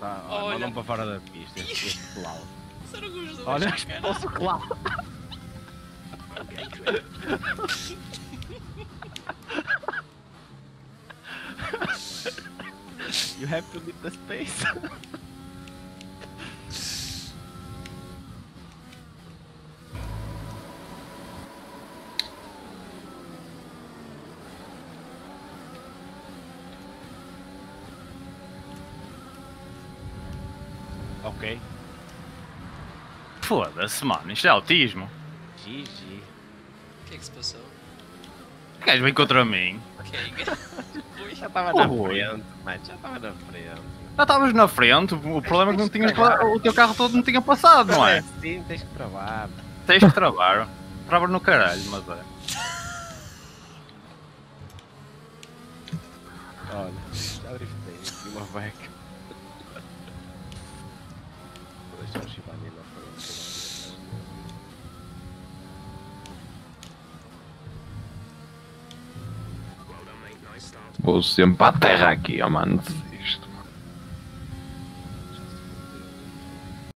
Tá, Olha. mandam para fora da pista este Clau. Será que os dois? Olha, expulso o Clau. You have to leave the space. Ok. Foda-se, mano, isto é autismo. GG. O que é que se passou? O gajo vem contra mim. Quem? Ui. Já estava Oh, na Rui. frente, mano. Já estava na frente. Já estavas na frente, o problema é que não tinhas o teu carro todo não tinha passado, não é? Sim, tens que travar. Tens que travar. Travas no caralho, mas é. Olha, já driftei aqui uma beca. Vou deixar o Shibani na frente. Vou sempre à terra aqui, ó mano.